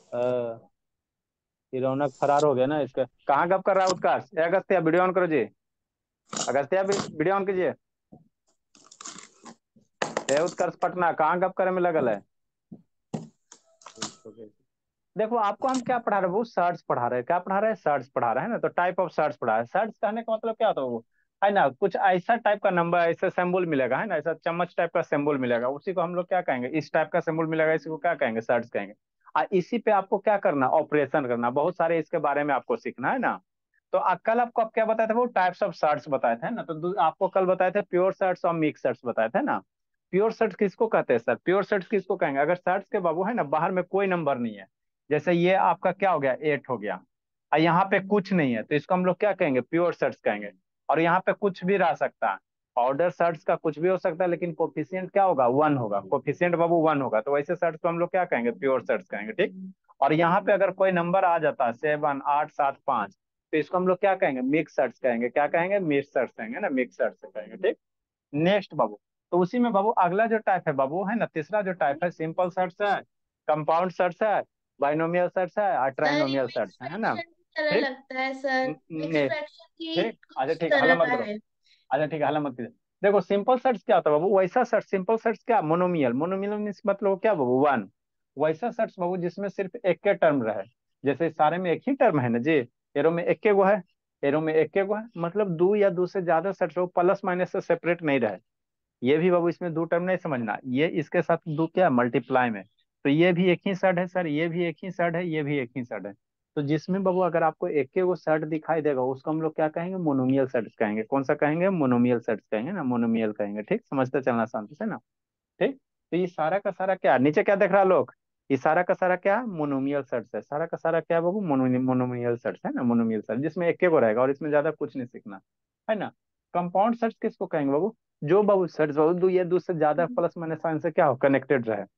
ये रौनक फरार हो गया ना इसका। कहाँ गप कर रहा है उत्कर्ष? ए अगस्त्या वीडियो ऑन करो जी। अगस्त्या वीडियो ऑन कीजिए। ए उत्कर्ष पटना कहाँ गप करे में लगल है? देखो आपको हम क्या पढ़ा रहे हैं, वो सर्च पढ़ा रहे हैं। क्या पढ़ा रहे हैं? सर्च पढ़ा रहे हैं ना। तो टाइप ऑफ सर्च पढ़ा रहे हैं। सर्च कहने का मतलब क्या होता है वो, है ना, कुछ ऐसा टाइप का नंबर, ऐसा सिंबल मिलेगा, है ना, ऐसा चम्मच टाइप का सिंबल मिलेगा, उसी को हम लोग क्या कहेंगे, इस टाइप का सिंबल मिलेगा, इसी को क्या कहेंगे, सर्च कहेंगे। इसी पे आपको क्या करना, ऑपरेशन करना, बहुत सारे इसके बारे में आपको सीखना है ना। तो कल आपको आप क्या बताए थे, वो टाइप्स ऑफ सर्च बताए थे ना। तो आपको कल बताए थे प्योर सर्च और मिक्स सर्च बताए थे ना। प्योर सर्च किसको कहते हैं सर? प्योर सर्च किसको कहेंगे? अगर सर्च के बाबू है ना, बाहर में कोई नंबर नहीं है, जैसे ये आपका क्या हो गया, 8 हो गया, और यहाँ पे कुछ नहीं है, तो इसको हम लोग क्या कहेंगे, प्योर सर्च कहेंगे। और यहाँ पे कुछ भी रह सकता है, ऑर्डर सर्च का कुछ भी हो सकता है, लेकिन कोफिशिएंट क्या होगा, 1 होगा, कोफिशिएंट बाबू 1 होगा, तो वैसे सर्च को हम लोग क्या कहेंगे, प्योर सर्च कहेंगे, ठीक। और यहाँ पे अगर कोई नंबर आ जाता है 7 8 7 5, तो इसको हम लोग क्या कहेंगे, मिक्स सर्च कहेंगे। क्या कहेंगे? मिक्स सर्च कहेंगे ना, मिक्स सर्च कहेंगे, ठीक। नेक्स्ट बाबू, तो उसी में बाबू अगला जो टाइप है बाबू, है ना, तीसरा जो टाइप है, सिंपल सर्च है, कंपाउंड सर्च है, बाइनोमियल सर्च है, और सर ये ट्राइनोमियल सर्च मिक्स है ना। फ्रैक्शन की तरह ठीक। लगता है सर। Mix next. फ्रैक्शन की ठीक, अच्छा किस ठीक, हल्ला तरह मत का करो। है? अच्छा ठीक है, हल्ला मत कीजिए। देखो सिंपल सर्च क्या होता है बाबू, वैसा सर्च, सिंपल सर्च क्या, मोनोमियल, मोनोमियल मीन्स मतलब क्या बाबू, 1। वैसा सर्च बाबू जिसमें सिर्फ एक के टर्म रहे, जैसे सारे में एक ही टर्म है ना जी, एरो में एक के गो है, एरो में एक के गो है, मतलब दो या दो से ज्यादा सर्च हो, प्लस माइनस से सेपरेट नहीं रहे। ये भी बाबू इसमें दो टर्म नहीं समझना, ये इसके साथ दो क्या, मल्टीप्लाई में। तो ये भी एक ही सर्ट है सर, ये भी एक ही सर्ट है, ये भी एक ही सर्ट है। तो जिसमें बाबू अगर आपको एक के वो सर्ट दिखाई देगा, उसको हम लोग क्या कहेंगे, मोनोमियल सर्ट कहेंगे। कौन सा कहेंगे? मोनोमियल सर्ट कहेंगे ना, मोनोमियल कहेंगे, ठीक। समझते चलना शांति से ना, ठीक। तो ये सारा का सारा क्या, नीचे क्या देख रहा है लोग, ये सारा का सारा क्या, मोनोमियल सर्च है। सारा का सारा क्या है बाबू, मोनोमियल सर्च है ना, मोनोमियल सर्च, जिसमें एक के को रहेगा और इसमें ज्यादा कुछ नहीं सीखना, है ना। कंपाउंड सर्च किसको कहेंगे बाबू, जो बाबू सर्च बाबू दो या दो से ज्यादा प्लस माइनस साइन से क्या हो, कनेक्टेड रहे।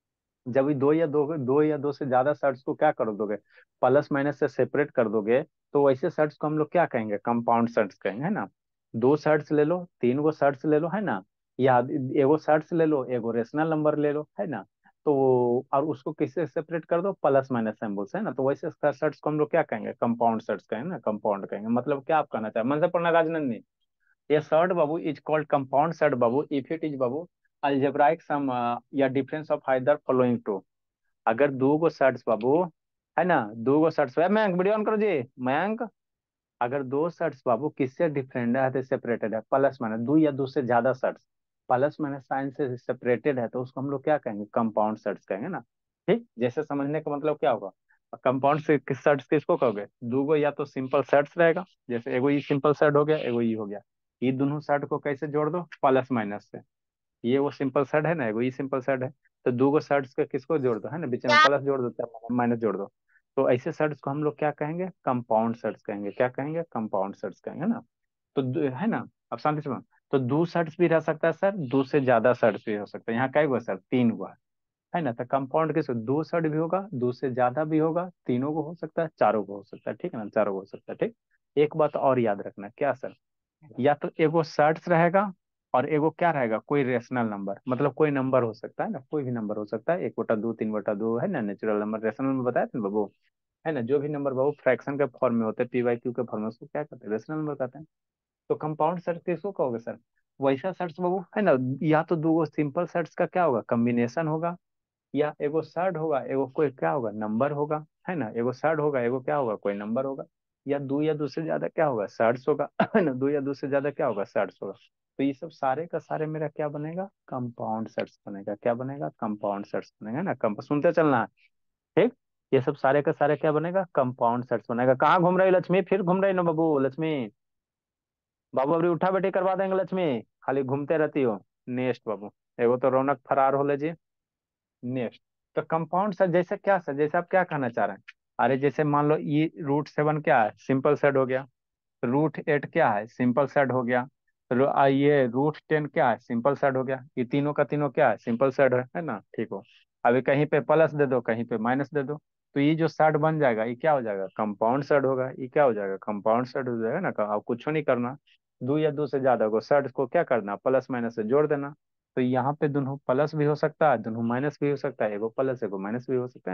जब ये दो या दो से ज्यादा सर्च को क्या कर दोगे, प्लस माइनस से सेपरेट कर दोगे, तो वैसे सर्च को हम लोग क्या कहेंगे, कंपाउंड सर्च कहेंगे, है ना। दो सर्च ले लो, तीन गो सर्च ले लो, है ना, या एगो सर्च ले लो, एगो रेशनल नंबर ले लो, है ना। तो और उसको किससे सेपरेट कर दो, प्लस माइनस सिंबल से, है ना। तो वैसे सर्च को हम लोग क्या कहेंगे, कंपाउंड सर्च कहेंगे ना, कंपाउंड कहेंगे। मतलब क्या आप कहना चाहे, मन से पढ़ना Rajnandini. A third babu is called compound set babu if it is babu algebraic sum या difference of either following two। अगर दो गो सर्ट्स बाबू, है ना, दो गो सर्ट्स है, मयंक वीडियो ऑन करो जी। मयंक, अगर दो सर्ट्स बाबू किससे डिफरेंट है, तो सेपरेटेड है, प्लस माइनस दो या दो से ज्यादा सर्ट्स प्लस माइनस साइन से सेपरेटेड है, तो उसको हम लोग क्या कहेंगे, कंपाउंड सर्ट्स कहेंगे ना। ठीक, जैसे समझने का मतलब क्या होगा, कंपाउंड से सर्ट्स किसको कहोगे, दो गो या तो सिंपल सर्ट्स रहेगा, जैसे एगो ये सिंपल सर्ट हो गया, एगो ये हो गया, ये दोनों सर्ट को कैसे जोड़ दो, प्लस माइनस से। ये वो सिंपल सर्ट है ना, एगो ये सिंपल सर्ट है, तो दो गो सर्ट्स का किसको जोड़ दो, है ना, बीच में क्या? प्लस जोड़ दो चाहे माइनस जोड़ दो। तो ऐसे सर्ट्स को हम लोग क्या कहेंगे, कंपाउंड सर्ट्स कहेंगे। क्या कहेंगे, कंपाउंड सर्ट्स कहेंगे ना। तो है ना, अब शांति से सुनो। तो दो सर्ट्स भी रह सकता है सर, दो से ज्यादा सर्ट्स भी हो सकता है। यहाँ क्या हुआ सर, तीन हुआ, है ना। तो कंपाउंड किस, दो सर्ट भी होगा, दो से ज्यादा भी होगा, तीनों को हो सकता है, चारों को हो सकता है, ठीक है ना, चारों को हो सकता है, ठीक। एक बात और याद रखना, क्या सर, या तो एगो सर्ट्स रहेगा, और एगो क्या रहेगा, कोई रेशनल नंबर, मतलब कोई नंबर हो सकता है ना, कोई भी नंबर हो सकता है, 1/2 3/2, है ना, नेचुरल नंबर, रेशनल नंबर बताया था ना बाबू, है ना। जो भी नंबर बाबू फ्रैक्शन के फॉर्म में होते हैं, पी/क्यू के फॉर्म में, उसको क्या कहते हैं, रेशनल नंबर कहते हैं। तो कंपाउंड सर्च किसको कहोगे सर, वैसा सर्च बाबू, है ना। या तो दो सिंपल सर्च का क्या होगा, कम्बिनेशन होगा, या एगो सर्ड होगा, एगो कोई क्या होगा, नंबर होगा, है ना, एगो सर्ड होगा, एगो क्या होगा, कोई नंबर होगा, या दो से ज्यादा क्या होगा, सर्ड्स होगा, है ना, दो या दो से ज्यादा क्या होगा, सर्ड्स होगा। तो ये सब सारे का सारे मेरा क्या बनेगा, कंपाउंड सर्च बनेगा। क्या बनेगा, कंपाउंड सर्च बनेगा ना, सुनते चलना है, ठीक। ये सब सारे का सारे क्या बनेगा, कंपाउंड सर्च बनेगा। कहाँ घूम रही लक्ष्मी, फिर घूम रही ना बाबू लक्ष्मी, बाबू अभी उठा बैठी करवा देंगे लक्ष्मी, खाली घूमते रहती हो। नेक्स्ट बाबू, एगो तो रौनक फरार हो ले जी। नेक्स्ट, तो कंपाउंड सर जैसे क्या सर, जैसे आप क्या कहना चाह रहे हैं, अरे जैसे मान लो ये √7 क्या है, सिंपल सेट हो गया, √8 क्या है, सिंपल सेट हो गया, ये √10 क्या है, सिंपल सेट हो गया, ये तीनों का तीनों क्या है, सिंपल सेट है ना, ठीक हो। अभी कहीं पे प्लस दे दो, कहीं पे माइनस दे दो, तो ये जो सेट बन जाएगा, ये क्या हो जाएगा, कंपाउंड सेट होगा, ये क्या हो जाएगा, कंपाउंड सेट हो जाएगा ना। अब कुछ नहीं करना, दो या दो से ज्यादा को सेट को क्या करना, प्लस माइनस से जोड़ देना। तो यहाँ पे दोनों प्लस भी हो सकता है, दोनों माइनस भी हो सकता है, एगो प्लस एगो माइनस भी हो सकता है ना।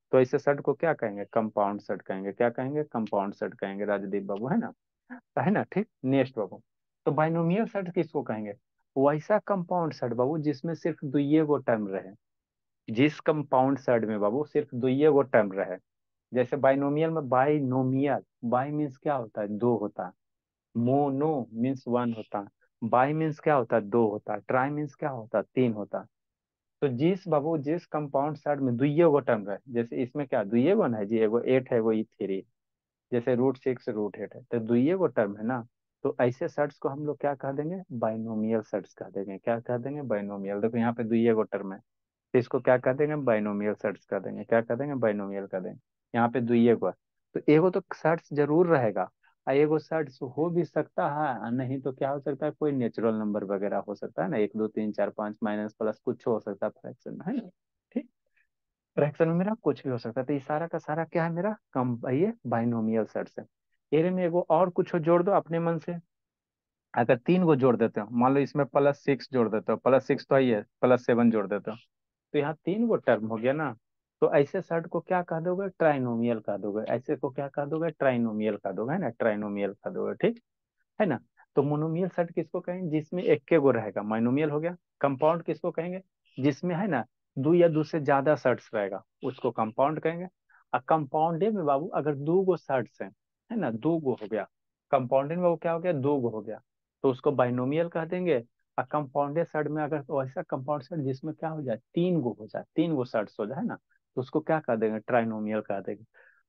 तो ऐसे सेट को क्या कहेंगे, कंपाउंड सेट कहेंगे। क्या कहेंगे, कंपाउंड सेट कहेंगे राजदीप बाबू, है ना। है ना, ठीक। नेक्स्ट बाबू, तो बाइनोमियल सेट किसको कहेंगे, वैसा कंपाउंड सेट बाबू जिसमें सिर्फ दुइये गो टर्म रहे। जिस कंपाउंड सेट में बाबू सिर्फ दुइये गो टर्म रहे, जैसे बाइनोमियल में बाइनोमियल, बाई मीन्स क्या होता है, दो होता है। मोनो मीन्स वन होता है। बाई मीन्स क्या होता है, दो होता है। ट्राई मीन्स क्या होता है, तीन होता है। तो जिस बाबू जिस कंपाउंड सेट में दुइये गो टर्म रहे, जैसे इसमें क्या दुइये गो ना है जी, एगो 8 है, एगो 3, जैसे √6 √8 है, तो दुइये गो टर्म है ना। तो ऐसे सेट्स को हम लोग क्या कह देंगे, बाइनोमियल सेट्स कह देंगे। क्या कह देंगे, बाइनोमियल। देखो यहाँ पे दुइये गो टर्म है, तो इसको क्या कह देंगे, बाइनोमियल सेट्स कह देंगे। क्या कह देंगे, बाइनोमियल कह देंगे। यहाँ पे दुइये गो है, तो एगो तो सेट्स जरूर रहेगा, और एगो सेट्स हो भी सकता है, और नहीं तो क्या हो सकता है, कोई नेचुरल नंबर वगैरह हो सकता है ना, 1 2 3 4 5 माइनस प्लस कुछ हो सकता है फ्रैक्शन में, है ना। ठीक, फ्रैक्शन में मेरा कुछ भी हो सकता है। तो ये सारा का सारा क्या है, मेरा कम ये बाइनोमियल सेट्स है। एरे में एगो और कुछ जोड़ दो अपने मन से। अगर 3 गो जोड़ देते हो, मान लो इसमें +6 जोड़ देते हो, +6 तो ही है, +7 जोड़ देते हो, तो यहाँ 3 गो टर्म हो गया ना। तो ऐसे सेट को क्या कह दोगे, ट्राइनोमियल कह दोगे। ऐसे को क्या कह दोगे, ट्राइनोमियल कह दोगे, है ना, ट्राइनोमियल कह दोगे, ठीक है ना। तो मोनोमियल सेट किसको कहेंगे, जिसमें एक के गो रहेगा, माइनोमियल हो गया। कंपाउंड किसको कहेंगे, जिसमें है ना दो या दो से ज्यादा सेट्स रहेगा, उसको कंपाउंड कहेंगे। और कंपाउंडे में बाबू अगर 2 गो सेट्स हैं, है ना, 2 गो हो गया, कंपाउंडे में वो क्या हो गया, 2 गो हो गया, तो उसको बाइनोमियल कह देंगे। और कंपाउंडेड सेट में अगर तो ऐसा कंपाउंड सेट जिसमें क्या हो जाए, 3 गो हो जाए, 3 गो सेट्स हो जाए ना, तो उसको क्या कह देंगे, ट्राइनोमियल कह देंगे।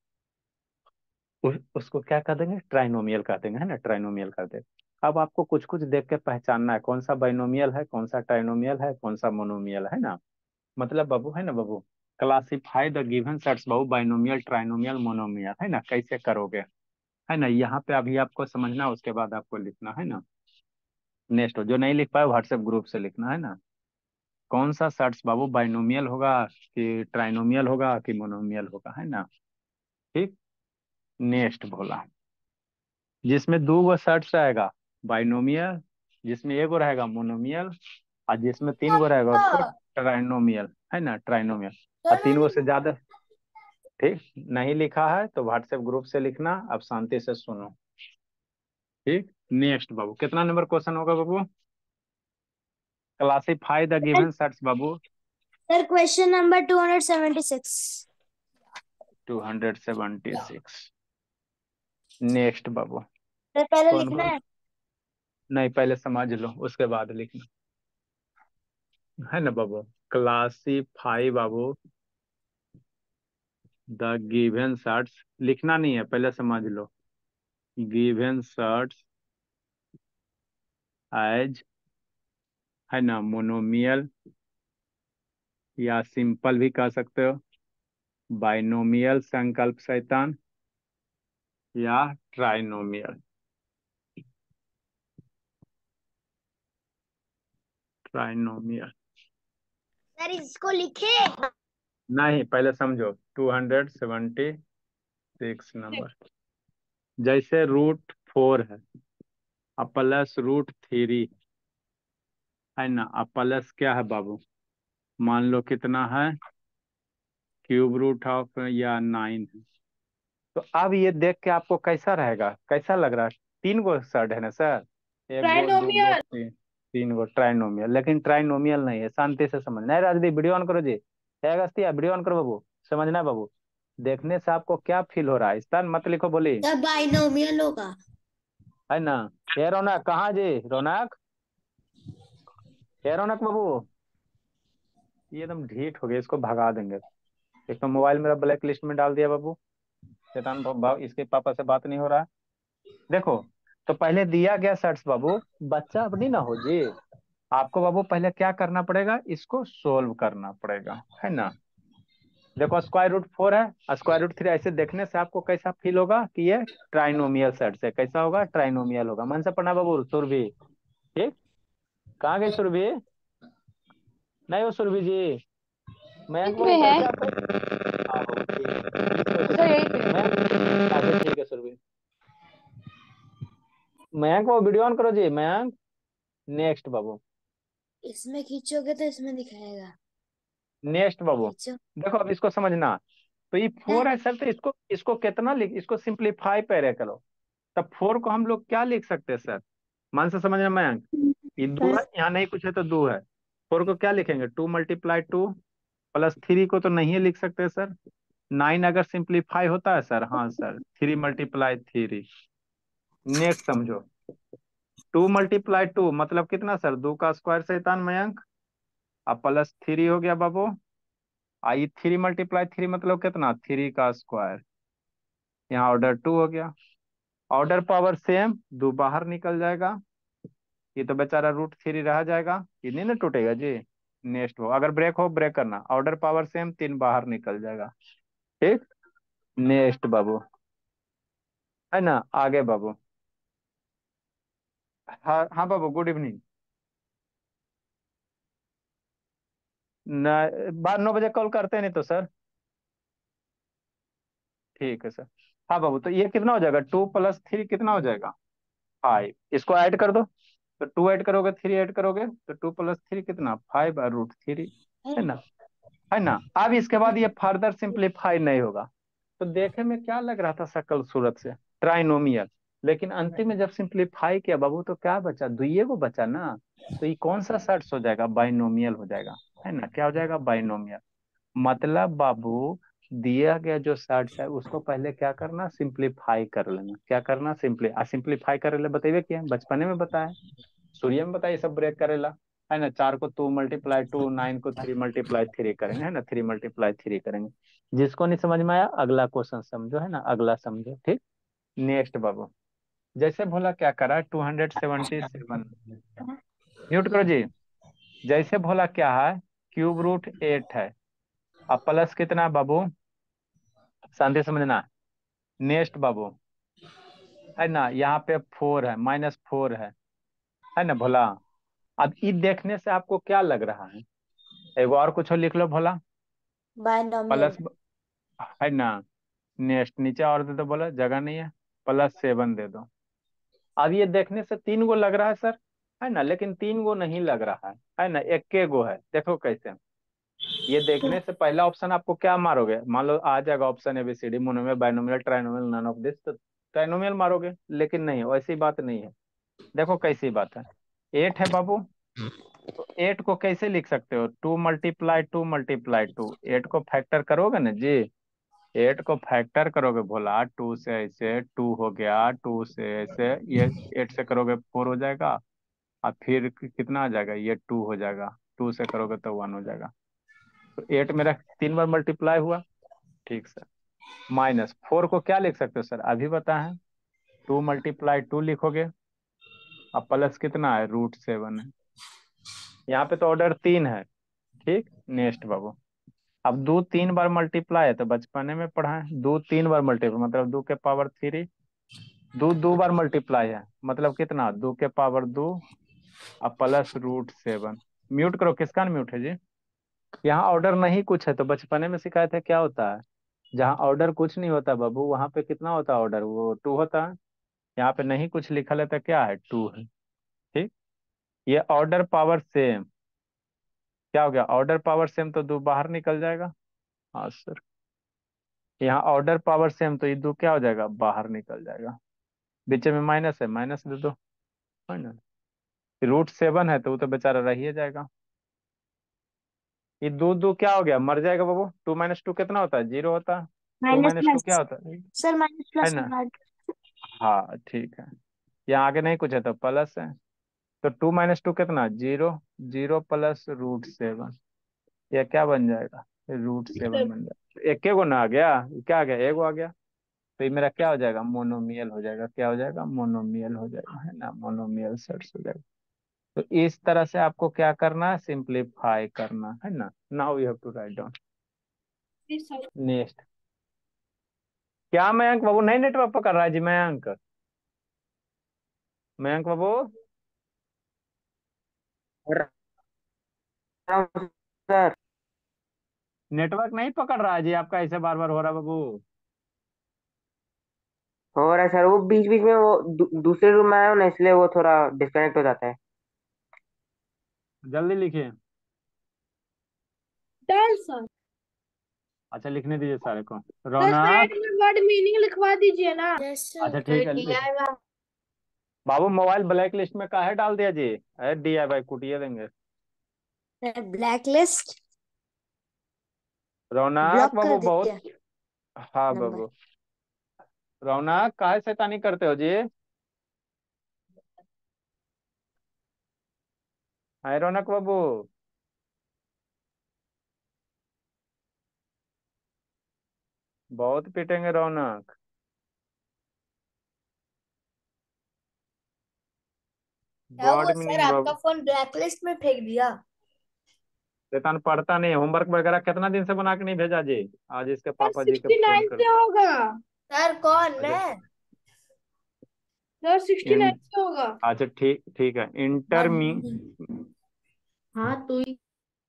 उसको क्या कर देंगे, ट्राइनोमियल कर देंगे, है ना, ट्राइनोमियल कर देंगे। अब आपको कुछ कुछ देख के पहचानना है, कौन सा बाइनोमियल है, कौन सा ट्राइनोमियल है, कौन सा मोनोमियल है ना। मतलब बाबू, है ना बाबू, क्लासिफाई द गिवन सेट्स बाबू, बाइनोमियल, ट्राइनोमियल, मोनोमियल, है ना, कैसे करोगे, है ना। यहाँ पे अभी आपको समझना, उसके बाद आपको लिखना है ना। नेक्स्ट, जो नहीं लिख पाए व्हाट्सएप ग्रुप से लिखना, है ना। कौन सा सेट्स बाबू बाइनोमियल होगा, कि ट्राइनोमियल होगा, कि मोनोमियल होगा, है ना। ठीक। नेक्स्ट बोला, जिसमें 2 गो सेट्स रहेगा, बाइनोमियल। जिसमें एगो रहेगा, मोनोमियल। और जिसमें 3 गो रहेगा, उसको ट्राइनोमियल, है ना, ट्राइनोमियल। और 3 गो से ज्यादा, ठीक नहीं लिखा है तो व्हाट्सएप ग्रुप से लिखना, अब शांति से सुनो। ठीक। नेक्स्ट बाबू, कितना नंबर क्वेश्चन होगा बाबू, क्लासिफाई द गिवन सेट्स बाबू। Sir question number 276। 276। नेक्स्ट बाबू, सर पहले कौन लिखना बोल, है। नहीं पहले समझ लो उसके बाद लिखना, है ना बाबू। क्लासिफाई बाबू द गिवन सेट्स, लिखना नहीं है, पहले समझ लो। गिवन सेट्स एज, है ना, मोनोमियल, या सिंपल भी कह सकते हो, बाइनोमियल संकल्प शैतान, या ट्राइनोमियल। ट्राइनोमियल, सर इसको लिखे। नहीं पहले समझो। 276 नंबर, जैसे √4 है, अब +√3 है ना, अब प्लस क्या है बाबू, मान लो कितना है, क्यूब रूट ऑफ या 9 है। तो अब ये देख के आपको कैसा रहेगा, कैसा लग रहा है, 3 गो सेट है ना सर, 1 2 2 ट्राइनोमियल। 3, 3 गो ट्राइनोमियल, लेकिन ट्राइनोमियल नहीं है, शांति से समझना है। राजदीप वीडियो ऑन करो जी, है अगस्तिया वीडियो ऑन करो बाबू, समझना है बाबू। देखने से आपको क्या फील हो रहा है, इस तरह मत लिखो बोली, सर बाइनोमियल होगा। है ना। ये रौनक कहाँ जी, रौनक, ये रौनक बाबू, ये एकदम ढीठ हो गया, इसको भगा देंगे। एक तो मोबाइल मेरा ब्लैक लिस्ट में डाल दिया बाबू, शैतान इसके पापा से बात नहीं हो रहा है। देखो, तो पहले दिया गया सेट्स बाबू, बच्चा अपनी ना हो जी, आपको बाबू पहले क्या करना पड़ेगा, इसको सोल्व करना पड़ेगा, है ना। देखो √4 है, √3, ऐसे देखने से आपको कैसा फील होगा कि ये ट्राइनोमियल सेट्स है, कैसा होगा, ट्राइनोमियल होगा। मन से पढ़ना बाबू, सुरभि, ठीक। कहाँ गई सुरभि, नहीं हो सुरभि जी, मयंक बाबू में है कैसे आपको, हाँ बाबू ठीक है, सर, यही पे। मयंक, अच्छा ठीक है सुरभि। मयंक बाबू वीडियो ऑन करो जी, मयंक। नेक्स्ट बाबू, इसमें खींचोगे तो इसमें दिखाएगा। नेक्स्ट बाबू, खींचो। देखो अब इसको समझना। तो ये 4 है सर, तो इसको इसको कितना लिख, इसको सिंप्लीफाई पहले करो। तब 4 को हम लोग क्या लिख सकते हैं सर, मन से समझना मयंक। ये 2 है, यहाँ नहीं कुछ है तो 2 है। 4 को क्या लिखेंगे, 2 × 2 प्लस 3 को तो नहीं लिख सकते सर। 9 अगर सिंप्लीफाई होता है सर, हाँ सर, 3 × 3। नेक्स्ट समझो, 2 × 2 मतलब कितना सर, 2 का स्क्वायर शैतान मयंक। अब प्लस 3 हो गया बाबू। आई 3 × 3 मतलब कितना, 3 का स्क्वायर। यहाँ ऑर्डर 2 हो गया। ऑर्डर पावर सेम, 2 बाहर निकल जाएगा। ये तो बेचारा √3 रह जाएगा, ये नहीं ना टूटेगा जी। नेक्स्ट हो, अगर ब्रेक हो ब्रेक करना, ऑर्डर पावर सेम, 3 बाहर निकल जाएगा। ठीक। नेक्स्ट बाबू, है ना, आगे बाबू। हाँ हाँ बाबू, गुड इवनिंग। न, बाद 9 बजे कॉल करते नहीं तो सर। ठीक है सर। हाँ बाबू, तो ये कितना हो जाएगा, 2 + 3 कितना हो जाएगा, 5। इसको ऐड कर दो, तो 2 ऐड करोगे, 3 ऐड करोगे, तो 2 + 3 कितना, 5/√3, है ना। है ना। अब इसके बाद ये फर्दर सिंप्लीफाई नहीं होगा। तो देखे में क्या लग रहा था शकल सूरत से, ट्राइनोमियल। लेकिन अंतिम में जब सिंप्लीफाई किया बाबू, तो क्या बचा, दुइये को बचा ना। तो ये कौन सा सर्ट्स हो जाएगा, बाइनोमियल हो जाएगा। है ना, क्या हो जाएगा, बाइनोमियल। मतलब बाबू, दिया गया जो सर्ट्स है उसको पहले क्या करना, सिंप्लीफाई कर लेना। क्या करना, सिंप्लीफाई करे ले बताइए, क्या बचपने में बताया, सूर्य में बताइए सब ब्रेक करेला। है ना, 4 को 2 × 2, 9 को 3 × 3 करेंगे, है ना, 3 × 3 करेंगे। जिसको नहीं समझ में आया अगला क्वेश्चन समझो, है ना, अगला समझो, ठीक। नेक्स्ट बाबू, जैसे भोला क्या करा, 277। म्यूट करो जी। जैसे भोला क्या है, ³ रूट 8 है। अब प्लस कितना है बाबू, शांति समझना। नेक्स्ट बाबू, है ना, यहाँ पे 4 है, -4 है ना भोला। अब ई देखने से आपको क्या लग रहा है, एगो और कुछ लिख लो भोला। बायनोमियल। प्लस, है ना। नेक्स्ट नीचे और दे दो, बोला जगह नहीं है, +7 दे दो। अब ये देखने से 3 गो लग रहा है सर, है ना, लेकिन 3 गो नहीं लग रहा है ना, एक के गो है। देखो कैसे, ये देखने से पहला ऑप्शन आपको क्या मारोगे, मान लो आ जाएगा option ABCD, monomial, binomial, trinomial, none of this, तो ट्राइनोमियल मारोगे। लेकिन नहीं, वैसी बात नहीं है। देखो कैसी बात है, 8 है बाबू। तो 8 को कैसे लिख सकते हो, 2 × 2 × 2 8 को फैक्टर करोगे ना जी। 8 को फैक्टर करोगे भोला, 2 से ऐसे 2 हो गया, 2 से ऐसे ये 8 से करोगे 4 हो जाएगा। और फिर कितना आ जाएगा, ये 2 हो जाएगा, 2 से करोगे तो 1 हो जाएगा। तो 8 मेरा 3 बार मल्टीप्लाई हुआ। ठीक सर। -4 को क्या लिख सकते हो सर, अभी बताएं। 2 × 2 लिखोगे। अब प्लस कितना है, √7 है। यहाँ पे तो ऑर्डर 3 है। ठीक। नेक्स्ट बाबू, अब 2 3 बार मल्टीप्लाई है, तो बचपने में पढ़ा है, 2 3 बार मल्टीप्लाई मतलब 2 के पावर 3। 2 2 बार मल्टीप्लाई है, मतलब कितना, 2 के पावर 2। अब +√7। म्यूट करो, किसका म्यूट है जी। यहाँ ऑर्डर नहीं कुछ है, तो बचपने में सिखाए थे क्या होता है, जहाँ ऑर्डर कुछ नहीं होता बाबू, वहां पे कितना होता है ऑर्डर, वो 2 होता है। यहाँ पे नहीं कुछ लिखा है, तो क्या है, 2 है। ठीक। ये ऑर्डर पावर सेम, क्या हो गया, ऑर्डर पावर सेम, तो 2 बाहर निकल जाएगा। हाँ सर। यहाँ ऑर्डर पावर सेम, तो ये 2 क्या हो जाएगा, बाहर निकल जाएगा। बीच में माइनस है, माइनस दे दो, है ना। √7 है, तो वो तो बेचारा रह ही जाएगा। ये 2 2 क्या हो गया, मर जाएगा बाबू। 2 - 2 कितना होता है, 0 होता है। टू माइनस माइनस टू क्या प्लस। होता है सर माइनस है प्लस ना। होगा। हाँ ठीक है। यहाँ आगे नहीं कुछ है तो प्लस है। तो 2 - 2 कितना, 0। 0 +√7, यह क्या बन जाएगा, √7 बन जाएगा। एक के गो ना आ गया, क्या आ गया, एगो आ गया। तो ये मेरा क्या हो जाएगा, मोनोमियल हो जाएगा। क्या हो जाएगा, मोनोमियल हो जाएगा, है ना, मोनोमियल सेट्स हो जाएगा। तो इस तरह से आपको क्या करना है, सिंप्लीफाई करना है ना। Now you have to write down. Next, क्या मयंक बाबू नहीं नेटवर्क पकड़ रहा है जी, मयंक, मयंक बाबू। सर नेटवर्क नहीं पकड़ रहा है जी आपका, ऐसे बार बार हो रहा है बाबू। हो रहा है सर, वो बीच बीच में वो दूसरे रूम में आया हूँ ना, इसलिए वो थोड़ा डिस्कनेक्ट हो जाता है। जल्दी लिखिए। Done sir. अच्छा लिखने दीजिए सारे को। Sir side Raunak. में वर्ड मीनिंग लिखवा दीजिए ना। अच्छा ठीक है बाबू मोबाइल ब्लैक लिस्ट में काहे डाल दिया जी? अरे DIY कुटिया देंगे। ब्लैक लिस्ट रौनक ब्लॉक कर बाबू बहुत। दिया हाँ नंबर। बाबू। रौनक काहे शैतानी करते हो जी? हाय रौनक बाबू। बहुत पीटेंगे रौनक। क्या वर्ड हुआ सर, मीनिंग आपका बाबू। फोन ब्लैक लिस्ट में फेंक दिया? शैतान पढ़ता नहीं, होमवर्क वगैरह कितना दिन से बना के नहीं भेजा जी? आज इसके सर पापा जी के फोन 69 कर। से होगा। सर कौन अच्छा। मैं? सर 69 इन से होगा। अच्छा ठीक ठीक है वर्ड इंटरमी। मीनिंग। हाँ तू ही।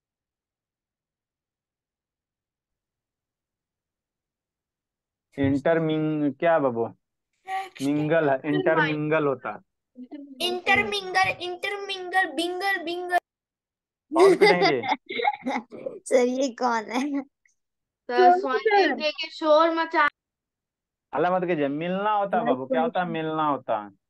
इंटरमिंग क्या बाबू? मिंगल है, इंटरमिंगल होता है। इंटरमिंगल इंटरमिंगल बिंगल बिंगल। बहुत पिटेंगे। सर ये कौन है? सर स्वाइनिंग सर दे के शोर मचा। अल्लाह मत कीजिए, मिलना होता है बाबू, क्या होता है? मिलना होता है।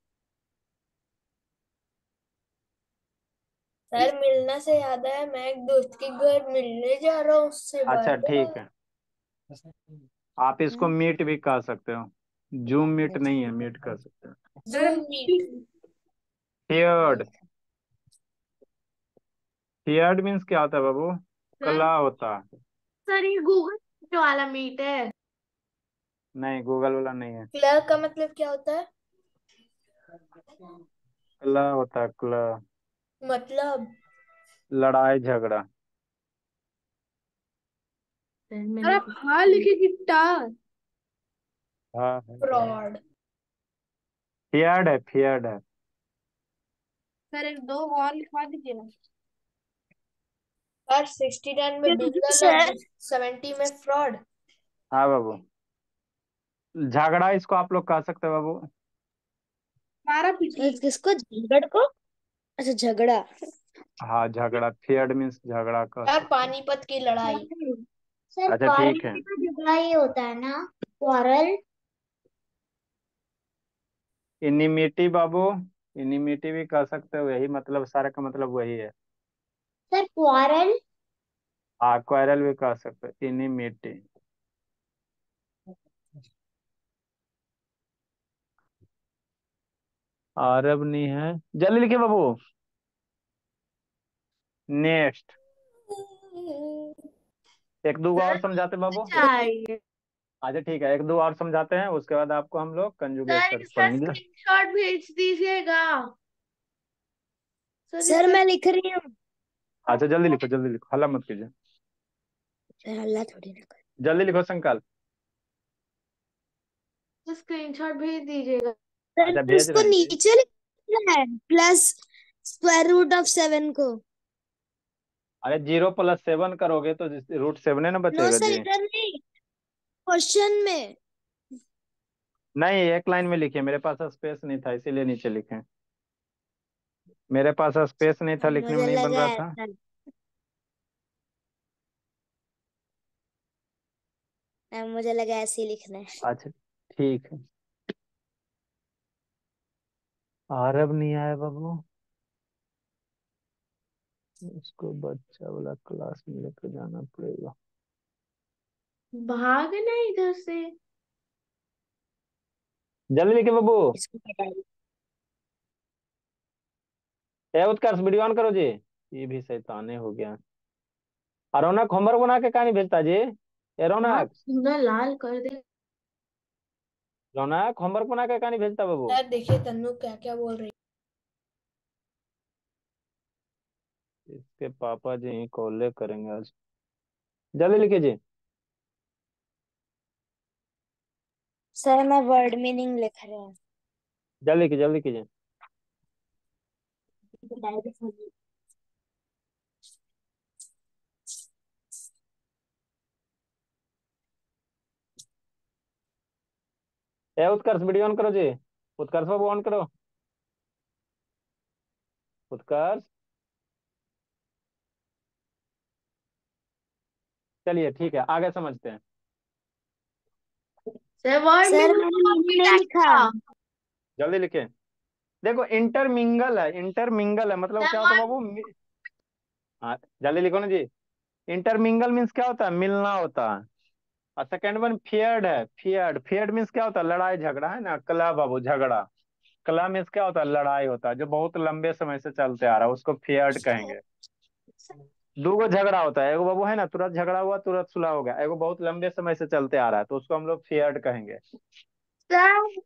मिलने से याद है, मैं एक दोस्त के घर मिलने जा रहा हूँ, उससे अच्छा बात ठीक है। आप इसको मीट भी कह सकते हो। जूम मीट नहीं है, मीट कह सकते हो। Sir zoom meet. Feared. Feared means क्या होता है बाबू? सर कला होता है। सर ये गूगल वाला मीट है। नहीं गूगल वाला नहीं है। क्लर्क का मतलब क्या होता है? कला होता है, कला। मतलब लड़ाई झगड़ा। सर आप हाँ लिखे गिटार। हाँ फ्रॉड। फियर्ड है, फियर्ड है। सर एक दो और लिखवा दीजिए ना। सर 69 में बिंगल और 70 में फ्रॉड। हाँ बाबू। झगड़ा इसको आप लोग कह सकते हो बाबू। मारा पीटी। किसको, झगड़ को? अच्छा झगड़ा। हाँ झगड़ा, फियर्ड मीन्स झगड़ा कह सर सकते हो। पानीपत की लड़ाई। सर अच्छा क्वारल ठीक है। भी तो झगड़ा ही होता है ना? क्वारल। इनिमिटी बाबू। इनिमिटी भी कह सकते हो, यही मतलब, सारे का मतलब वही है। Sir quarrel. क्वारल भी कह सकते हो, इनिमिटी। अरब नहीं है। जल्दी लिखिए बाबू। नेक्स्ट। एक दो और समझाते बाबू। चाहिए। अच्छा ठीक है, एक दो और समझाते हैं, उसके बाद आपको हम लोग कंजुगेट सर शर्त इसका पढ़ेंगे। स्क्रीनशॉट भेज दीजिएगा। सर सर इसका मैं लिख रही हूँ। अच्छा जल्दी लिखो, हल्ला मत कीजिए। हल्ला थोड़ी ना कर। जल्दी लिखो संकल्प। स्क्रीनशॉट भेज दीजिएगा। सर अच्छा भेज उसको रहे हैं जी। नीचे लिखना है, प्लस स्क्वायर रूट ऑफ 7 को। अरे 0 + 7 करोगे तो √7 ना नो बचेगा सर, जी। इधर नहीं, क्वेश्चन में। नहीं एक लाइन में लिखिए, मेरे पास स्पेस नहीं था इसीलिए नीचे लिखे। मेरे पास स्पेस नहीं था, लिखने में मुझे नहीं बन लगा रहा था। ऐसा। मुझे लगा ऐसे ही लिखना है। अच्छा ठीक है। अरब नहीं आया बाबू। उसको बच्चा वाला क्लास में लेकर जाना पड़ेगा। भागना इधर से। जल्दी लिखिए बाबू। इसको हटा दो। ए उत्कर्ष वीडियो ऑन करो जी। ये भी शैताने हो गया। रौनक होमवर्क बना के कहा नहीं भेजता जी? ए हाथ रौनक। पूरा लाल कर दे। रौनक होमवर्क बना के कहा नहीं भेजता बाबू? सर देखिए तन्नू क्या क्या बोल रही इसके पापा जी ही कॉल करेंगे आज। जल्दी लिखिए जी। सर मैं वर्ड मीनिंग लिख रही हूँ। जल्दी कीजिए। ए उत्कर्ष वीडियो ऑन करो जी। उत्कर्ष बाबू ऑन करो। उत्कर्ष। चलिए ठीक है, आगे समझते हैं। सर वर्ड सर मीनिंग मैंने आपने नहीं क्या लिखा। लिखा? जल्दी लिखें। देखो इंटरमिंगल है, इंटरमिंगल है मतलब सर क्या होता है वर्ड बाबू? हाँ जल्दी लिखो ना जी। इंटरमिंगल मीन्स क्या होता है? मिलना होता है। और सेकंड वन फियर्ड है, फियर्ड, फियर्ड मीन्स क्या होता है? लड़ाई झगड़ा, है ना, कला बाबू, झगड़ा। कला मीन्स क्या होता है? लड़ाई होता है, जो बहुत लंबे समय से चलते आ रहा है उसको फियर्ड कहेंगे। दो गो झगड़ा होता है, एगो बाबू है ना तुरंत झगड़ा हुआ तुरंत सुलह हो गया, एगो बहुत लंबे समय से चलते आ रहा है तो उसको हम लोग फियर्ड कहेंगे। सर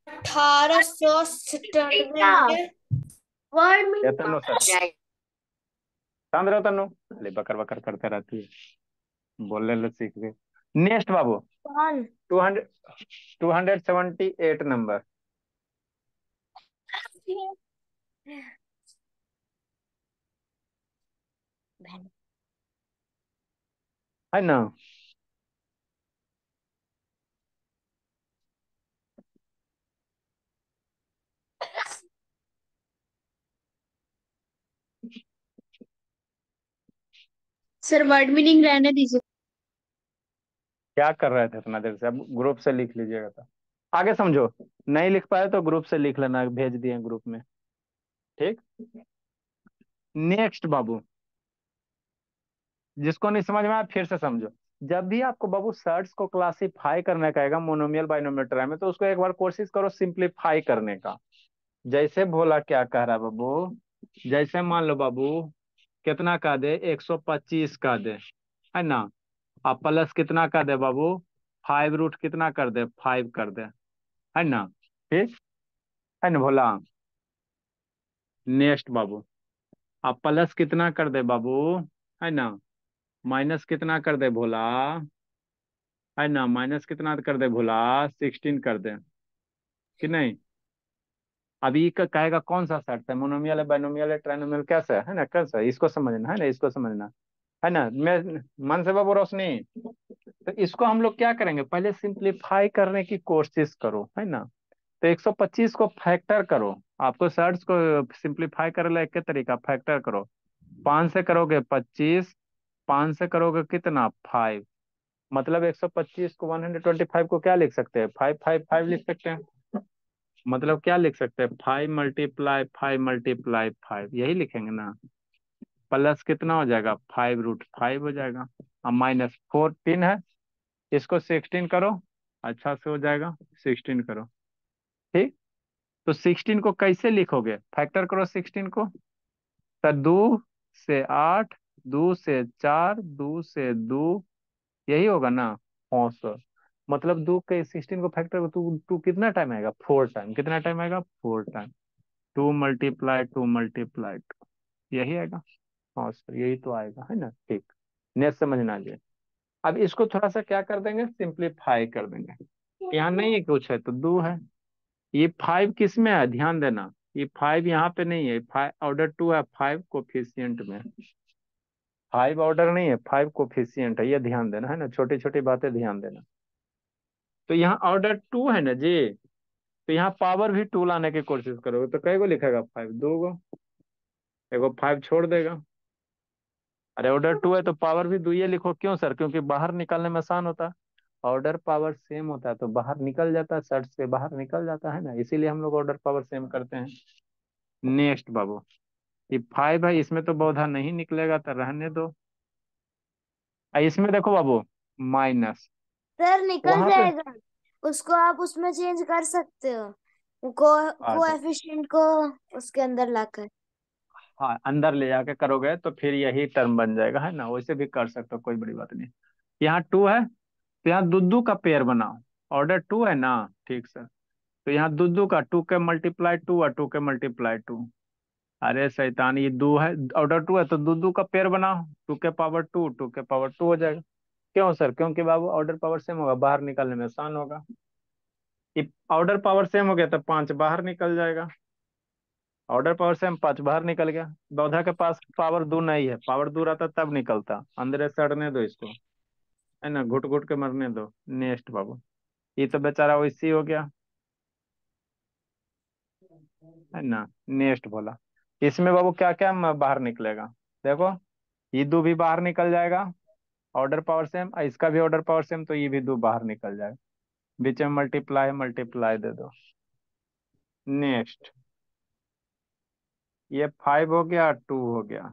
1897 क्या में। वर्ड ये मीनिंग तन्नो सर, शांत रहो तन्नो, अरे बकर बकर करते रहती है, बोलने ले सीख गए। नेक्स्ट बाबू, कौन? 200, 278 नंबर, है ना। सर वर्ड मीनिंग रहने दीजिए। क्या कर रहे थे इतना देर से? अब ग्रुप से लिख लीजिएगा तो आगे समझो। नहीं लिख पाए तो ग्रुप से लिख लेना, भेज दिए ग्रुप में। ठीक। नेक्स्ट बाबू, जिसको नहीं समझ में आया फिर से समझो। जब भी आपको बाबू सर्ट्स को क्लासिफाई करने का आएगा मोनोमियल बाइनोमियल ट्राई में, तो उसको एक बार कोशिश करो सिंप्लीफाई करने का। जैसे भोला क्या कह रहा है बाबू, जैसे मान लो बाबू, कितना का दे? 125 का दे, है ना। अब प्लस कितना का दे बाबू? 5 रूट कितना कर दे? 5 कर दे, है ना। ठीक है ना भोला। नेक्स्ट बाबू, अब प्लस कितना कर दे बाबू? है ना। माइनस कितना कर दे भोला? है ना, माइनस कितना कर दे भोला? 16 कर दे कि नहीं। अभी का कहेगा कौन सा सेट है? मोनोमियल है, बाइनोमियल है, ट्राइनोमियल, कैसा है ना, कैसा है, इसको समझना है ना, इसको समझना है ना। मैं मन से बाबू रोशनी, तो इसको हम लोग क्या करेंगे? पहले सिंप्लीफाई करने की कोशिश करो, है ना। तो 125 को फैक्टर करो। आपको सर्च को सिंप्लीफाई करे एक के तरीका, फैक्टर करो। 5 से करोगे 25, 5 से करोगे कितना? 5। मतलब 125 को, 125 को क्या लिख सकते हैं? 555 लिख सकते हैं। मतलब क्या लिख सकते हैं? 5 × 5 × 5 यही लिखेंगे ना। प्लस कितना हो जाएगा? 5 √5 हो जाएगा। अब माइनस 14 है, इसको 16 करो, अच्छा से हो जाएगा। 16 करो, ठीक। तो 16 को कैसे लिखोगे? फैक्टर करो 16 को। तो 2 से 8, 2 से 4, 2 से 2, यही होगा ना। हाँ सर। मतलब 2 के 16 को फैक्टर को टू टू कितना टाइम आएगा? 4 टाइम। कितना टाइम आएगा? 4 टाइम। 2 × 2 × 2 यही आएगा। हाँ सर यही तो आएगा, है ना। ठीक। नेक्स्ट समझना जी। अब इसको थोड़ा सा क्या कर देंगे? सिंप्लीफाई कर देंगे। यहाँ नहीं है कुछ है तो 2 है। ये 5 किस में है? ध्यान देना, ये 5 यहाँ पे नहीं है। 5 ऑर्डर 2 है, 5 कोफिशियंट में। 5 ऑर्डर नहीं है, 5 कोफिशियंट है, ये ध्यान देना, है ना। छोटी छोटी बातें ध्यान देना। तो यहाँ ऑर्डर 2 है ना जी। तो यहाँ पावर भी 2 लाने की कोशिश करोगे तो कई गो लिखेगा? 5, 2 गो। एगो 5 छोड़ देगा। अरे ऑर्डर 2 है तो पावर भी 2 ये लिखो। क्यों सर? क्योंकि बाहर निकालने में आसान होता है। ऑर्डर पावर सेम होता है तो बाहर निकल जाता है, सर्च से बाहर निकल जाता है ना, इसीलिए हम लोग ऑर्डर पावर सेम करते हैं। नेक्स्ट बाबू, ये 5 है, इसमें तो बहुधा नहीं निकलेगा तो रहने दो। इसमें देखो बाबू, माइनस, सर निकल वहां पे जाएगा। उसको आप उसमें चेंज कर सकते हो, अच्छा, कोएफिशिएंट को उसके अंदर लाकर। हाँ अंदर ले जाके करोगे तो फिर यही टर्म बन जाएगा, है ना। वैसे भी कर सकते हो, कोई बड़ी बात नहीं। यहाँ 2 है तो यहाँ दुद्दू का पेयर बनाओ। ऑर्डर 2 है ना, ठीक सर। तो यहाँ दुद्दू का 2 के मल्टीप्लाई 2 और 2 के मल्टीप्लाई 2। अरे शैतान, ये 2 है, ऑर्डर 2 है तो दुद्दू का पेयर बनाओ। 2 के पावर 2, 2 के पावर 2 हो जाएगा। क्यों सर? क्योंकि बाबू ऑर्डर पावर सेम होगा, बाहर निकालने में आसान होगा। ये ऑर्डर पावर सेम हो गया तो 5 बाहर निकल जाएगा। ऑर्डर पावर सेम, 5 बाहर निकल गया। बौधा के पास पावर 2 नहीं है, पावर 2 रहता तब निकलता। अंदर सड़ने दो इसको, है ना, घुट घुट के मरने दो। नेक्स्ट बाबू, ये तो बेचारा वैसे ही हो गया, है ना। नेक्स्ट बोला, इसमें बाबू क्या क्या बाहर निकलेगा? देखो, ये 2 भी बाहर निकल जाएगा, ऑर्डर पावर सेम, इसका भी ऑर्डर पावर सेम, तो ये भी दो बाहर निकल जाएगा। बीच में मल्टीप्लाई मल्टीप्लाई दे दो। नेक्स्ट, ये 5 हो गया, 2 हो गया,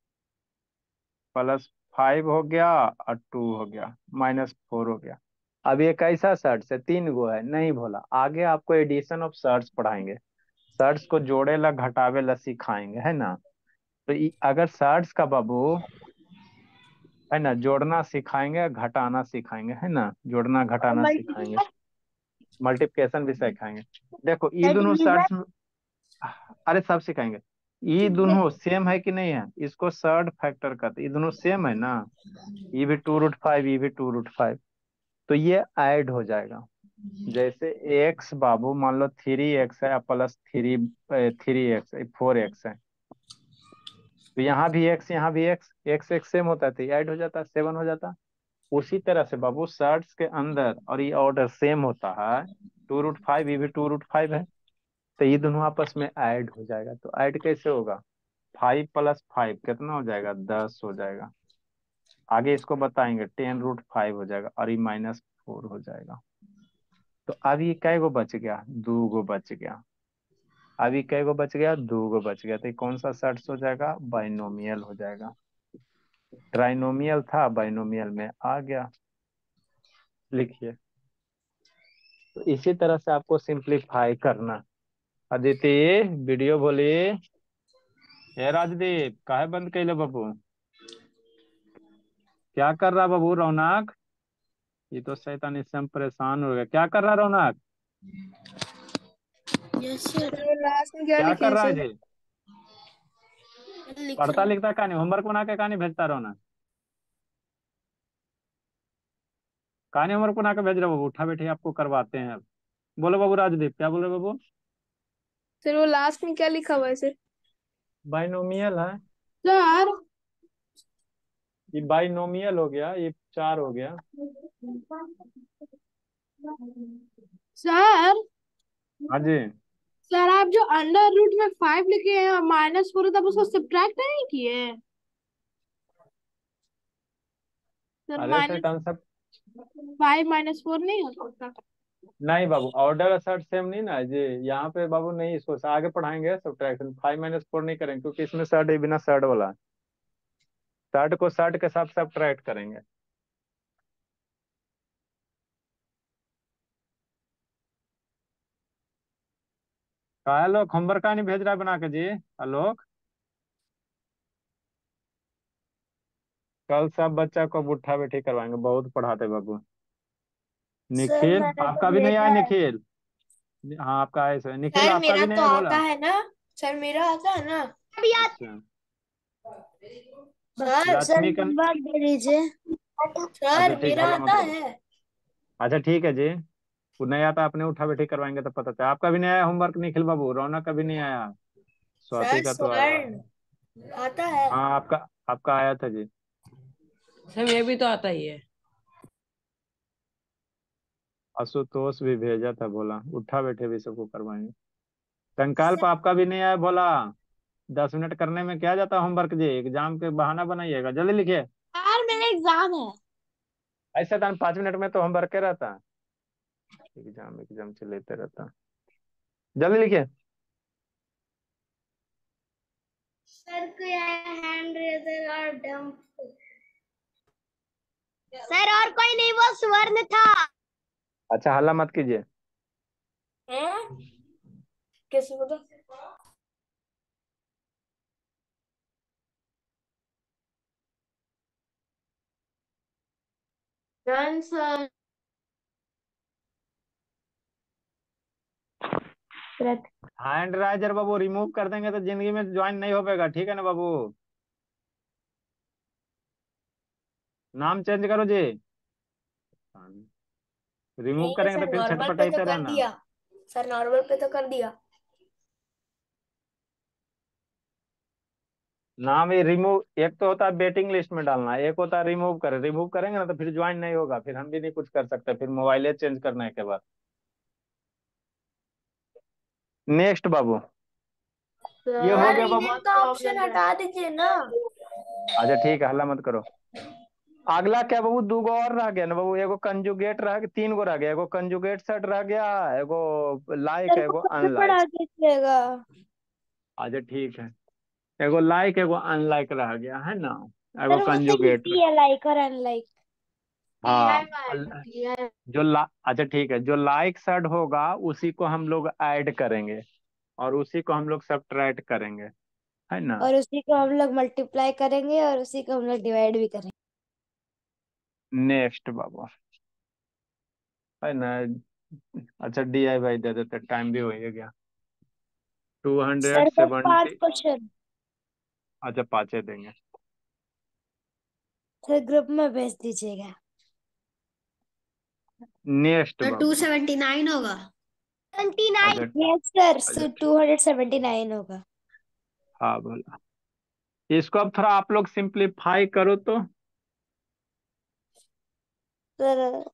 +5 हो गया और 2 हो गया, -4 हो गया। अब ये कैसा सर्ट्स है, 3 गो है, नहीं बोला। आगे आपको एडिशन ऑफ सर्ट्स पढ़ाएंगे, सर्ट्स को जोड़े ला घटावे ला सिखाएंगे, है ना। तो अगर सर्ट्स का बाबू, है ना, जोड़ना सिखाएंगे, घटाना सिखाएंगे, है ना, जोड़ना और घटाना सिखाएंगे, मल्टीप्लाई मल्टीप्लिकेशन भी सिखाएंगे। देखो ये दोनों डिवीजन। सर्ट्स, अरे सब सिखाएंगे। ये दोनों सेम है कि नहीं है, इसको सर्ड फैक्टर कहते हैं। ये दोनों सेम है ना, ये भी 2√5, ये भी 2√5, तो ये ऐड हो जाएगा। जैसे एक्स बाबू मान लो 3x है, +3 4x है, तो यहाँ भी x, यहाँ भी x, x x सेम होता है, तो ऐड हो जाता है, 7 हो जाता। उसी तरह से बाबू सर्ट्स के अंदर और ये ऑर्डर सेम होता है, 2√5, ये भी 2√5 है, तो ये दोनों आपस में ऐड हो जाएगा। तो ऐड कैसे होगा, 5 + 5 कितना हो जाएगा, 10 हो जाएगा। आगे इसको बताएंगे, 10√5 हो जाएगा और ये -4 हो जाएगा। तो अब ये कै गो बच गया, 2 गो बच गया। अब ये कै गो बच गया, 2 गो बच गया। तो ये कौन सा सर्ट्स हो जाएगा, बाइनोमियल हो जाएगा। ट्राइनोमियल था, बाइनोमियल में आ गया। लिखिए। तो इसी तरह से आपको सिंप्लीफाई करना। अदिति, वीडियो बोलिए। हे राजदीप, काहे बंद कैले बाबू, क्या कर रहा बाबू रौनक? ये तो शैतान, इससे हम परेशान हो गए। क्या कर रहा Raunak, yes sir. Sir last में क्या क्या लिखे कर हैं रहा है सर? जी? लिख पढ़ता रहा लिखता कहानी, होमवर्क बना के कहानी भेजता रौनक? कहानी होमवर्क बना के भेज रहे हो बाबू, उठा बैठे आपको करवाते हैं अब। बोलो बाबू राजदीप, क्या बोल रहे हो बाबू? सर वो लास्ट में क्या लिखा हुआ है सर? बाइनोमियल है। सर ये बाइनोमियल हो गया, ये 4 हो गया। सर हाँ जी। सर आप जो अंडर रूट में 5 लिखे हैं और -4 तब उसको सब्ट्रैक्ट नहीं किए? सर अरे शैतान सब, -5 -4 नहीं हो सकता? नहीं बाबू, ऑर्डर असर्ट सेम नहीं ना है जी। यहाँ पे बाबू नहीं, इसको आगे पढ़ाएंगे सब्ट्रैक्शन। 5 - 4 नहीं करेंगे, क्योंकि इसमें सर्ट है, बिना सर्ट वाला है। सर्ट को सर्ट के साथ सब्ट्रैक्ट करेंगे। का आलोक होमवर्क का नहीं भेज रहा है बना के जी? आलोक, कल सब बच्चा को उठा बैठी करवाएंगे, बहुत पढ़ाते बाबू। सर निखिल, मैंने तो आपका भी नहीं आया भेजा है। निखिल? हाँ आपका आया सर। निखिल सर आपका मेरा भी नहीं तो आया आता बोला? है ना। सर मेरा आता है ना। अच्छा। सर सर लक्ष्मी का, नंबर दे दीजिए। अच्छा सर ठीक, मेरा हल्ला मत आता करो। है। अच्छा ठीक है जी, वो नहीं आता, अपने उठा बैठी करवाएंगे तो पता चला। आपका भी नहीं आया होमवर्क निखिल बाबू? रौनक का भी नहीं आया? स्वाति सर का तो आया। स्वर्ण आता है। हाँ आपका, आपका आया था जी। सर ये भी तो आता ही है। आशुतोष भी भेजा था, बोला उठा बैठे भी सबको करवाएंगे। कंकाल आपका भी नहीं आया बोला। 10 मिनट करने में क्या जाता होमवर्क जी, एग्जाम के बहाना बनाइएगा, जल्दी लिखिए। यार मेरा एग्जाम है। ऐसा था 5 मिनट में तो होमवर्क के रहता है, एग्जाम एग्जाम चलेते रहता। जल्दी लिखिए। सर को हैंड रेजर और डंप। सर और कोई नहीं, वो स्वर्ण था। अच्छा हल्ला मत कीजिए। हैं? कैसे पता? Done sir. हैंड राइजर बाबू रिमूव कर देंगे तो जिंदगी में ज्वाइन नहीं हो पाएगा, ठीक है ना बाबू? नाम चेंज करो जी। रिमूव नहीं है करेंगे सर, तो फिर नॉर्मल पे तो छटपटाते कर रहना। दिया। सर नॉर्मल पे तो कर दिया। नाम ये रिमूव, एक तो होता है वेटिंग लिस्ट में डालना, एक होता है रिमूव करें। रिमूव करेंगे ना तो फिर ज्वाइन नहीं होगा, फिर हम भी नहीं कुछ कर सकते, फिर मोबाइल चेंज करने के बाद। नेक्स्ट बाबू, ये हो सर गया बाबू। इन्हें तो ऑप्शन हटा दीजिए ना। अच्छा ठीक है, हल्ला मत करो। अगला क्या बाबू, दो गो और रह गया ना बाबू, एगो कंजुगेट रह गया, तीन गो रह गया, एगो कंजुगेट सेट रह गया, एगो लाइक, सर वो एगो कभी अनलाइक। पढ़ा दीजिएगा। अच्छा ठीक है, एगो लाइक एगो अनलाइक रह गया है ना, एगो सर वो तो कंजुगेट। इजी है, लाइक और अनलाइक। हाँ अच्छा ठीक है, जो लाइक सेट होगा उसी को हम लोग ऐड करेंगे और उसी को हम लोग सब्ट्रैक्ट करेंगे, है ना। और उसी को हम लोग मल्टीप्लाई करेंगे और उसी को हम लोग डिवाइड भी करेंगे। नेक्स्ट बाबू, है ना। अच्छा DIY दे देते, टाइम भी हो ही गया। टू हंड्रेड सर बस 5 सेवेंटी क्वेश्चन। अच्छा पाँचे देंगे। सर ग्रुप में भेज दीजिएगा। नेक्स्ट तो बाबू। 279 होगा। 79। अच्छा यस सर, अच्छा 279 होगा। हाँ बोला, इसको अब थोड़ा आप लोग सिंप्लीफाई करो तो। सर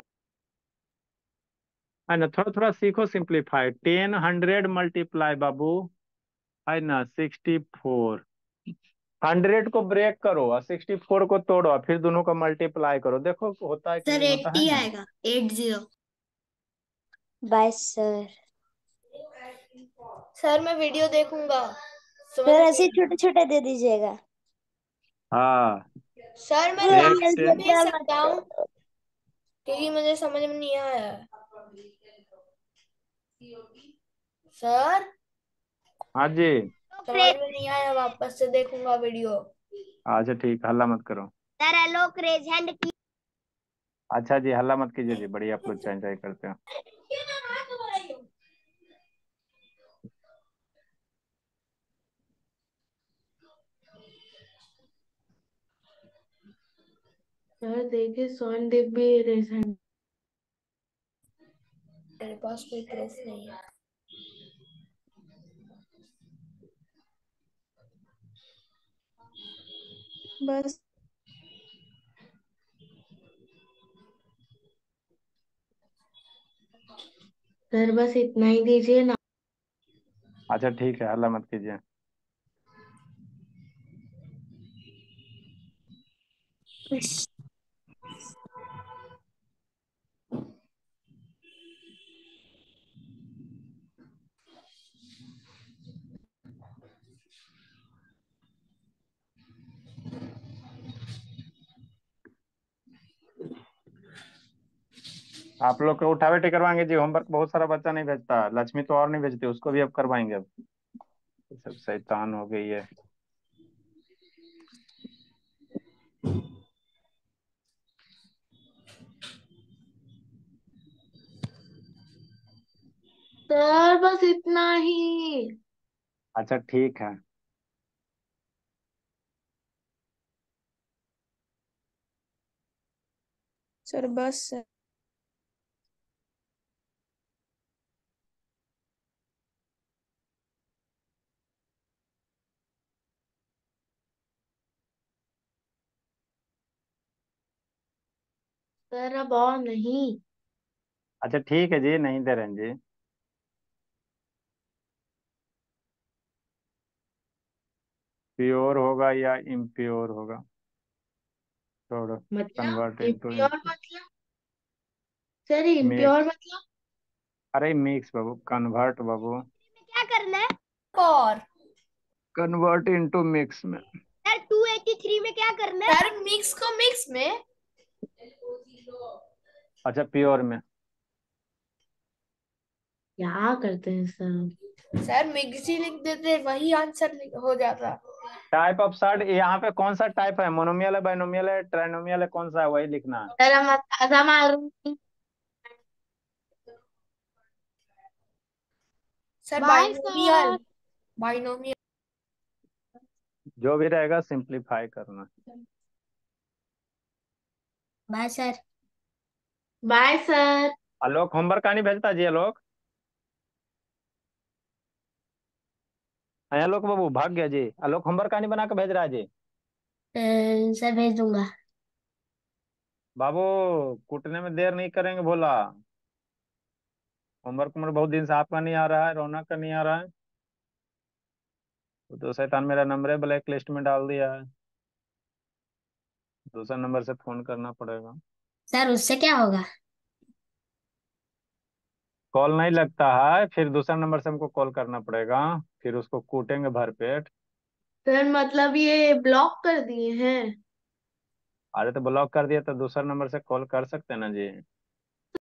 है ना, थोड़ा थोड़ा सीखो सिंप्लीफाई। 10 100 मल्टीप्लाई बाबू, है ना 64। 100 को ब्रेक करो और 64 को तोड़ो और फिर दोनों को मल्टीप्लाई करो, देखो होता है कि सर नहीं होता, है 80 ना। आएगा, 80। Bye sir. सर मैं वीडियो देखूंगा, समझ सर ऐसे नहीं। छोटे छोटे दे दीजिएगा। हाँ सर मैं सर एक लास्ट में टेन। भेज अलजेब्रा मत सकता हूँ करो। क्योंकि मुझे समझ में नहीं आया। सर हाँ जी। समझ में नहीं आया, वापस से देखूंगा वीडियो। अच्छा ठीक, हल्ला मत करो। सर आलोक रेज हैंड की। अच्छा जी, हल्ला मत कीजिए जी, बढ़िया आप लोग एंजॉय करते हो। सर देखिए सोनदीप भी रिसेंट। मेरे पास कोई प्रूफ नहीं है। बस सर बस इतना ही दीजिए ना। अच्छा ठीक है, हल्ला मत कीजिए। आप लोग को उठावे टिकरवाएंगे जी, होमवर्क बहुत सारा बच्चा नहीं भेजता, लक्ष्मी तो और नहीं भेजती, उसको भी अब करवाएंगे अब। ये सब शैतान हो गई है। सर बस इतना ही। अच्छा ठीक है। सर बस सर। सर अब और नहीं। अच्छा ठीक है जी, नहीं दे रहे हैं जी। प्योर होगा या इम्प्योर होगा, छोड़ो। मतलब कन्वर्ट इनटू इम्प्योर मतलब। Sir impure mix. मतलब। अरे मिक्स बाबू, कन्वर्ट बाबू, क्या करना है? और कन्वर्ट इनटू मिक्स में। सर 283 में क्या करना है? सर मिक्स को मिक्स में। अच्छा प्योर में। क्या करते हैं सर। सर मिक्स ही लिख देते, वही आंसर हो जाता। टाइप ऑफ सर्ट यहाँ पे कौन सा टाइप है, मोनोमियल है, बाइनोमियल है, ट्राइनोमियल है, कौन सा है वही लिखना है। सर हम अंदाजा मालूम नहीं। Sir by binomial. Sir. Binomial. जो भी रहेगा सिंप्लीफाई करना। Bye sir. Bye sir. Alok homework का नहीं भेजता जी, आलोक। हाँ, आलोक बाबू भाग गया जी, आलोक होमवर्क का नहीं बना के भेज रहा है जी। सर भेज दूंगा। बाबू कूटने में देर नहीं करेंगे बोला। होमवर्क में बहुत दिन से आपका नहीं आ रहा है, रौनक का नहीं आ रहा है। वो तो शैतान मेरा नंबर है ब्लैक लिस्ट में डाल दिया है। दूसरा नंबर से फोन करना पड़ेगा। सर उससे क्या होगा? कॉल नहीं लगता है, फिर दूसरा नंबर से हमको कॉल करना पड़ेगा, फिर उसको कूटेंगे भरपेट। सर मतलब ये ब्लॉक कर दिए हैं? अरे तो ब्लॉक कर दिया तो दूसरा नंबर से कॉल कर सकते हैं ना जी।